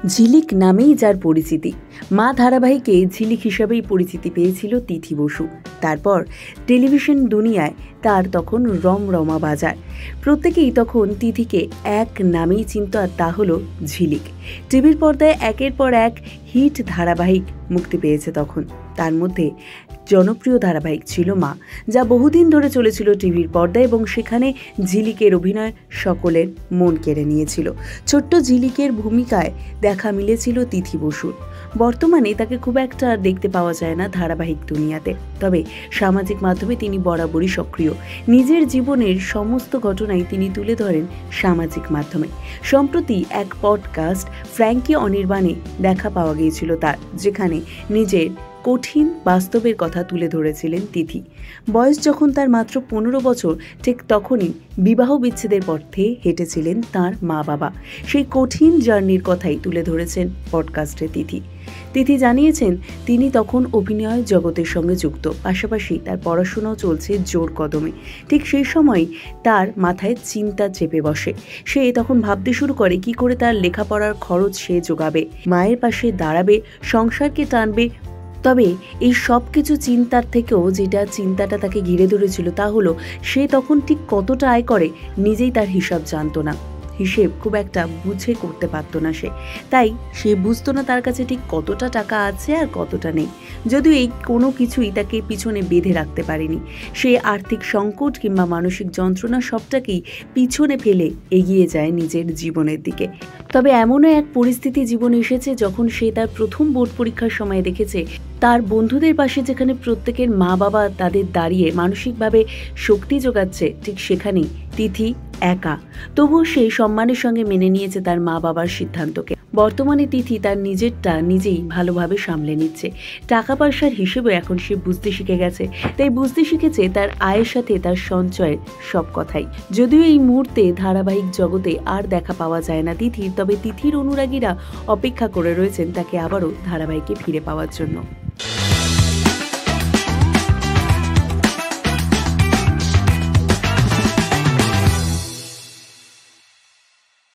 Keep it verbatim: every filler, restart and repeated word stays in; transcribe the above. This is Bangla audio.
ঝিলিক নামেই যার পরিচিতি, মা ধারাবাহিকে ঝিলিক হিসাবেই পরিচিতি পেয়েছিল তিথি বসু। তারপর টেলিভিশন দুনিয়ায় তার তখন রমরমা বাজার। প্রত্যেকেই তখন তিথিকে এক নামেই চিনত, আর তা হলো ঝিলিক। টিভির পর্দায় একের পর এক হিট ধারাবাহিক মুক্তি পেয়েছে তখন। তার মধ্যে জনপ্রিয় ধারাবাহিক ছিল মা, যা বহুদিন ধরে চলেছিল টিভির পর্দায়, এবং সেখানে ঝিলিকের অভিনয় সকলের মন কেড়ে নিয়েছিল। ছোট্ট ঝিলিকের ভূমিকায় দেখা মিলেছিল তিথি বসুর। বর্তমানে তাকে খুব একটা দেখতে পাওয়া যায় না ধারাবাহিক দুনিয়াতে, তবে সামাজিক মাধ্যমে তিনি বরাবরই সক্রিয়। নিজের জীবনের সমস্ত ঘটনাই তিনি তুলে ধরেন সামাজিক মাধ্যমে। সম্প্রতি এক পডকাস্ট ফ্র্যাঙ্কি অনির্বাণে দেখা পাওয়া গিয়েছিল তার, যেখানে নিজের কঠিন বাস্তবের কথা তুলে ধরেছিলেন তিথি। বয়স যখন তার মাত্র পনেরো বছর, ঠিক তখনই বিবাহ বিচ্ছেদের পথে হেঁটেছিলেন তার মা বাবা। সেই কঠিন জার্নির কথাই তুলে ধরেছেন পডকাস্টে তিথি। তিথি জানিয়েছেন তিনি তখন অভিনয় জগতের সঙ্গে যুক্ত, পাশাপাশি তার পড়াশোনাও চলছে জোর কদমে। ঠিক সেই সময় তার মাথায় চিন্তা চেপে বসে। সে তখন ভাবতে শুরু করে কি করে তার লেখাপড়ার খরচ সে জোগাবে, মায়ের পাশে দাঁড়াবে, সংসারকে টানবে। তবে এই সব কিছু চিন্তার থেকেও যেটা চিন্তাটা তাকে ঘিরে ধরেছিল তা হলো সে তখন ঠিক কতটা আয় করে নিজেই তার হিসাব জানতো না। হিসেব খুব একটা বুঝে করতে পারতো না সে, তাই সে বুঝতো না তার কাছে ঠিক কতটা টাকা আছে আর কতটা নেই। যদিও এই কোনো কিছুই তাকে পিছনে বেঁধে রাখতে পারেনি। সে আর্থিক সংকট কিংবা মানসিক যন্ত্রণা সবটাকেই পিছনে ফেলে এগিয়ে যায় নিজের জীবনের দিকে। তবে এমনও এক পরিস্থিতি জীবনে এসেছে যখন সে তার প্রথম বোর্ড পরীক্ষার সময় দেখেছে তার বন্ধুদের পাশে যেখানে প্রত্যেকের মা বাবা তাদের দাঁড়িয়ে মানসিকভাবে শক্তি যোগাচ্ছে, ঠিক সেখানেই তিথি একা। তবুও সে সম্মানের সঙ্গে মেনে নিয়েছে তার মা বাবার সিদ্ধান্তকে। বর্তমানে তিথি তার নিজেরটা নিজেই ভালোভাবে সামলে নিচ্ছে। টাকা পয়সার হিসেবে এখন সে বুঝতে শিখে গেছে, তাই বুঝতে শিখেছে তার আয়ের সাথে তার সঞ্চয়ের সব কথাই। যদিও এই মুহূর্তে ধারাবাহিক জগতে আর দেখা পাওয়া যায় না তিথির, তবে তিথির অনুরাগীরা অপেক্ষা করে রয়েছেন তাকে আবারও ধারাবাহিকে ফিরে পাওয়ার জন্য।